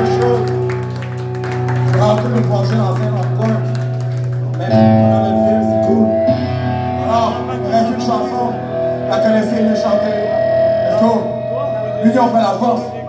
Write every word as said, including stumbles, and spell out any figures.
bonne chose. Je vais rentrer le projet en scène en coin. Mais pendant le film, c'est cool. Alors, il reste une chanson. La connaissez, le chanter. Let's go. L'union fait la force.